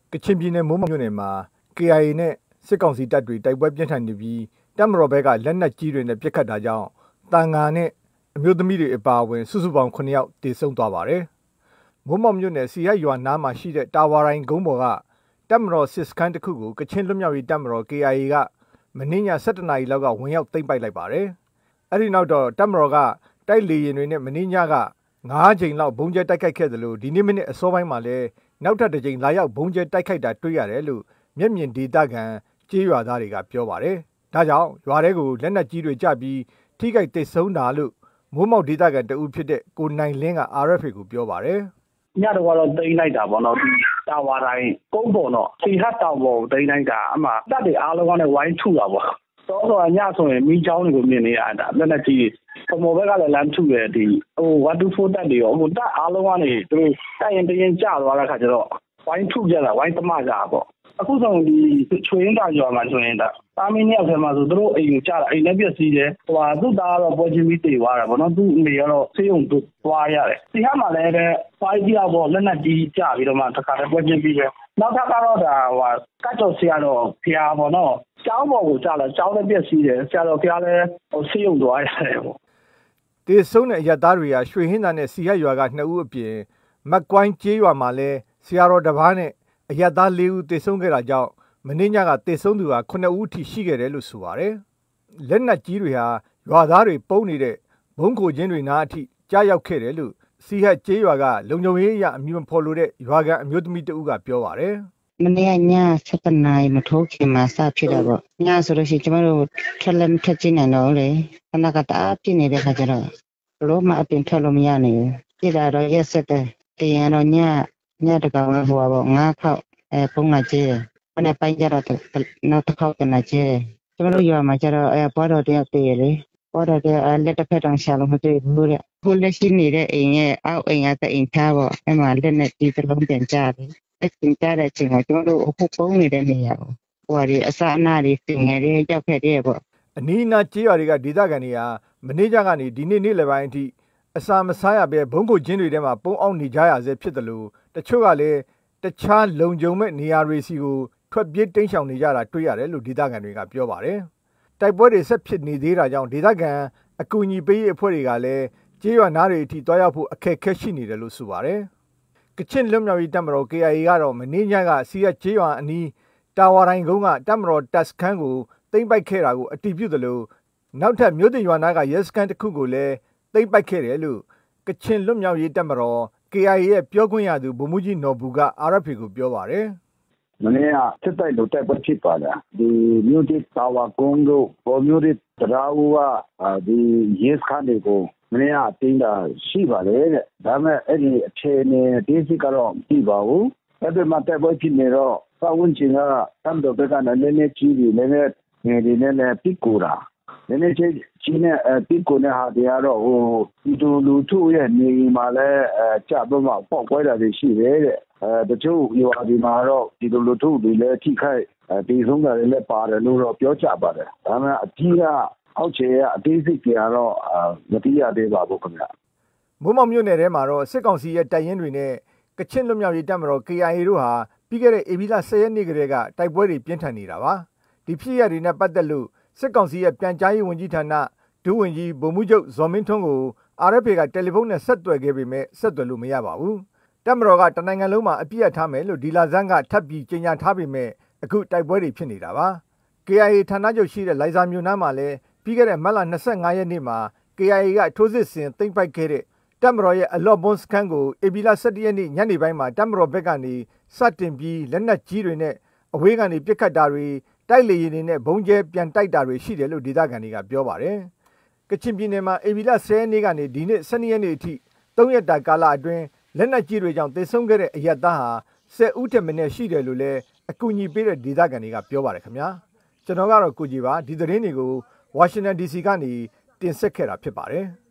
ကချင်ပြည်နယ်မိုးမောက်မြို့နယ်မှာ KIA နဲ့စစ်ကောင်စီတပ်တွေတိုက်ပွဲပြင်းထန်နေပြီးတပ်မတော်ဘက်ကလက်နက်ကြီးတွေနဲ့ပစ်ခတ်တာကြောင့်တန်ငါနဲ့အမျိုးသမီးတွေအပါအဝင်စုစုပေါင်း9ယောက်တေဆုံးသွားပါတယ်။မိုးမောက်မြို့နယ်စီရရွာနားမှာရှိတဲ့တာဝါတိုင်းကုန်းပေါ်ကတပ်မတော်စစ်စခန်းတစ်ခုကိုကချင်လွတ်မြောက်ရေးတပ်မတော် KIA ကမနေ့ည7:00 နာရီလောက်ကဝင်ရောက်သိမ်းပိုက်လိုက်ပါတယ်။အဲဒီနောက်တော့တပ်မတော်ကတိုက်လေယာဉ်တွေနဲ့မနေ့ညက9 ကြိမ်လောက်ဘုံကျဲတိုက်ခိုက်ခဲ့တယ်လို့ဒီနေ့မိနစ်အစောပိုင်းမှာလည်းနောက်ထပ်တစ်ကြိမ်လာရောက်ဘုံကျဲတိုက်ခိုက်တာတွေ့ရတယ်လို့မျက်မြင်ဒေသခံကြေးရွာသားတွေကပြောပါတယ်။ဒါကြောင့်ရွာတွေကိုလက်နက်ကြီးတွေကျပြီးထိခိုက်တိတ်ဆုံးတာလို့မိုးမောက်ဒေသခံတဦးဖြစ်တဲ့ကိုနိုင်လင်းက RFA ကိုပြောပါတယ်။ညတော့တိန်းလိုက်တာပေါ့နော်။တာဝါတိုင်းကုန်းပေါ်တော့စီဟတ်တောင်ပေါ်တိန်းလိုက်တာအမှတပ်တွေအားလုံးကလည်းဝိုင်းထုတာပေါ့။တော့ညဆိုရင်မီးချောင်းတွေကိုမြင်နေရတာလက်နက်ကြီးပမော်ဘက်ကလည်းလမ်းထုတယ်ဒီ124တက်တွေရောတပ်အားလုံးကနေသူတို့တိုက်ရင်တရင်ကျသွားတဲ့ခါကျတော့ဝိုင်းထုကြတာဝိုင်းတမကြတာပေါ့အခုဆိုဒီချွေရင်းတာရွာမှာဆိုရင်တာမင်းမြောက်ထဲမှာဆိုသူတို့အိမ်ကိုကျတာအိမ်လည်းပြည့်စည်တယ်သူ့သားကတော့ပွဲချင်းပြီးတေသွားတာပေါ့နော်သူ့အမေကတော့ဆေးရုံသွားရတယ်ဒီဟာမှလည်းဖိုင်းကြီးတော့လက်နက်ကြီးကျပြီးတော့မှတစ်ခါလည်းပွဲချင်းပြီးပဲနောက်ထပ်ကတော့ကတ်တော်ဆရာတော်ဖျားပေါ့နော်ကျောင်းပေါ်ကိုကျလာကျောင်းလည်းပြည့်စည်တယ်ဆရာတော်ဖျားလည်းဆေးရုံသွားရတယ်ပေါ့တေဆုံးတဲ့အရက်သားတွေကရွှေဟင်းသာနဲ့စီရရွာက2ဦးအပြင်မက်ကွိုင်းကျေးရွာမှာလည်းဆရာတော်တစ်ပါးနဲ့အရက်သား4ဦးတေဆုံးခဲ့တာကြောင့်မင်းညကတေဆုံးသူဟာ9ဦးထိရှိခဲ့တယ်လို့ဆိုပါတယ်။လက်နက်ကြီးတွေဟာရွာသားတွေပုံနေတဲ့ဘုံခိုချင်းတွေနားအထိကြားရောက်ခဲ့တယ်လို့စီဟတ်ကျေးရွာကလုံခြုံရေးအရာအမည်မဖော်လို့တဲ့ရွာကအမျိုးသမီးတဦးကပြောပါတယ်။မနေ့ည7:00 နာရီမထိုးခင်မှာစဖြစ်တာပေါ့။ညဆိုလို့ရှိရင်ကျမတို့ထက်လက်ထက်ချင်းနေတော့လေခဏကတအားပြင်းနေတဲ့ခါကျတော့လို့မအပြင်ထွက်လို့မရနေဘူး။ပြည်လာတော့ရက်ဆက်တယ်။တရားတော့ညတကောင်ဟိုပေါ့9ခေါက်ဖုန်းလာကျဲမနေ့ပိုင်းကျတော့နောက်တစ်ခေါက်ပြန်လာကျဲကျမတို့ရွာမှာကျတော့ဘောတော်တယောက်တည်လေဘောတော်တယောက်လက်တစ်ဖက်တောင်ရှာလို့မတွေ့ဘူးတဲ့ခုလက်ရှိနေတဲ့အိမ်ရဲ့အောက်အိမ်ကအိမ်သားပေါ့အဲ့မှာလက်နဲ့ဒီတစ်လုံးပြန်ကြတယ်အဲ့ပြန်ကြတဲ့အချိန်မှာကျမတို့အခုပုံနေတဲ့နေရာကိုဟိုဒီအစအနာတွေတင်နေတယ်ကြောက်ခဲ့တယ်ပေါ့အနီးအနားကျေးရွာတွေကဒေသခံတွေဟာမနေ့ကကနေဒီနေ့နေ့လယ်ပိုင်းအထိအစာမစားရပဲဘုံကိုချင်းတွေထဲမှာပုံအောင်နေကြရဆဲဖြစ်တယ်လို့တချို့ကလည်းတခြားလုံခြုံမဲ့နေရာတွေစီကိုထွက်ပြေးတိမ်းရှောင်နေကြတာတွေ့ရတယ်လို့ဒေသခံတွေကပြောပါတယ်။တိုက်ပွဲတွေဆက်ဖြစ်နေသေးတာကြောင့်ဒေသခံအကူအညီပေးရေးအဖွဲ့တွေကလည်းကျေးရွာနားတွေအထိတွားရောက်ဖို့အခက်အခဲရှိနေတယ်လို့ဆိုပါတယ်။ကချင်လွတ်မြောက်ရေးတပ်မတော် KIA ကတော့မင်းညကစီရကျေးရွာအနီးတာဝါတိုင်းကုန်းကတပ်မတော်တပ်စခန်းကိုသိမ်းပိုက်ခဲ့တာကိုအတည်ပြုသလိုနောက်ထပ်မြို့တရွာနားကရဲစခန်းတစ်ခုကိုလည်းသိမ်းပိုက်ခဲ့တယ်လို့ကချင်လွတ်မြောက်ရေးတပ်မတော် KIA ရဲ့ပြောခွင့်ရသူဗိုလ်မှူးကြီးနော်ဘူက RFA ကိုပြောပါတယ်။မနေ့ကစစ်တိုက်လို့တိုက်ပွဲဖြစ်ပါလားဒီမြို့တစ်တာဝါကုန်းတို့ဘောမြို့တစ်တရားဦးကဒီရဲစခန်းတွေကိုမနေ့ကတင်းတာရှိပါလေတဲ့ဒါပေမဲ့အဲ့ဒီအခြေအနေဒီစစ်ကတော့ပြီးပါဘူးအဲ့ဒီမှာတိုက်ပွဲဖြစ်နေတော့ပတ်ဝန်းကျင်ကတမ်တော်ဘက်ကလည်းကြီးပြီးလည်းငယ်တွေနဲ့ပြစ်ကိုတာလည်းချင်းနဲ့ပြစ်ကိုနဲ့ဟာတရားတော့ဒီလူထုရဲ့နေမှာလည်းကြတော့မှပေါက်ကွဲတာတွေရှိတယ်တဲ့တချို့ရွာဒီမှာတော့ဒီလူထုတွေလည်းထိခိုက်ဒီဆုံးတာတွေလည်းပါတယ်လို့တော့ပြောကြပါတယ်ဒါပေမဲ့အကြီးကအောက်ခြေကအသေးစိတ်တွေကတော့မသိရသေးပါဘူးခင်ဗျမိုးမောက်မြို့နယ်ထဲမှာတော့စစ်ကောင်စီရဲ့တပ်ရင်းတွေနဲ့ကချင်လွတ်မြောက်ရေးတပ်မတော် KIA တို့ဟာပြီးခဲ့တဲ့ဧပြီလ10 ရက်နေ့ကတည်းကတိုက်ပွဲတွေပြင်းထန်နေတာပါဒီဖြစ်ရပ်တွေနဲ့ပတ်သက်လို့စစ်ကောင်စီရဲ့ပြန်ကြားရေးဝန်ကြီးဌာနဒုဝန်ကြီးဗိုလ်မှူးချုပ်ဇော်မင်းထွန်းကို RFA ကတယ်လီဖုန်းနဲ့ဆက်သွယ်ခဲ့ပေမဲ့ဆက်သွယ်လို့မရပါဘူးတပ်မတော်ကတနိုင်ငံလုံးမှာအပြစ်ရထားမယ်လို့ဒီလာဆန်းကထပ်ပြီးကြေညာထားပေမဲ့အခုတိုက်ပွဲတွေဖြစ်နေတာပါ KIA ဌာနချုပ်ရှိတဲ့လိုင်ဇာမြို့နားမှာလည်းပြီးခဲ့တဲ့မတ်လ25 ရက်နေ့မှာ KIA ကထိုးစစ်ဆင်သိမ်းပိုက်ခဲ့တဲ့တပ်မတော်ရဲ့အလော့ဘွန်စခန်းကိုဧပြီလ17 ရက်နေ့ညနေပိုင်းမှာတပ်မတော်ဘက်ကနေစတင်ပြီးလက်နက်ကြီးတွေနဲ့အဝေးကနေပစ်ခတ်တာတွေတိုက်လေယာဉ်တွေနဲ့ဘုံကျဲပြန်တိုက်တာတွေရှိတယ်လို့ဒေသခံတွေကပြောပါတယ်။ကချင်ပြည်နယ်မှာဧပြီလ10 ရက်နေ့ကနေဒီနေ့12 ရက်နေ့အထိ3 ရက်တာကာလအတွင်းလက်နက်ကြီးတွေကြောင့်တေဆုံးခဲ့တဲ့အရက်သားဟာ10 ဦးထက်မနည်းရှိတယ်လို့လည်းအကူအညီပေးတဲ့ဒေသခံတွေကပြောပါတယ်ခင်ဗျာ။ကျွန်တော်ကတော့ကိုကြီးပါဒီသတင်းတွေကိုဝါရှင်တန် DC ကနေတင်ဆက်ခဲ့တာဖြစ်ပါတယ်။